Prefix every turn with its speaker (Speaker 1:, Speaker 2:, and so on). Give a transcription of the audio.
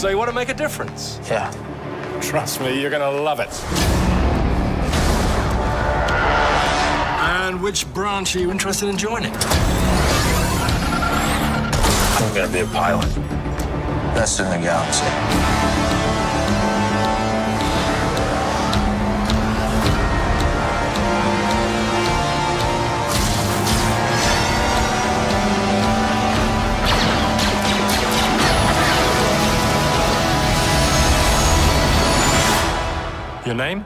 Speaker 1: So you want to make a difference?
Speaker 2: Yeah.
Speaker 1: Trust me, you're going to love it. And which branch are you interested in joining?
Speaker 2: I'm gonna be a pilot. Best in the galaxy.
Speaker 1: Your name?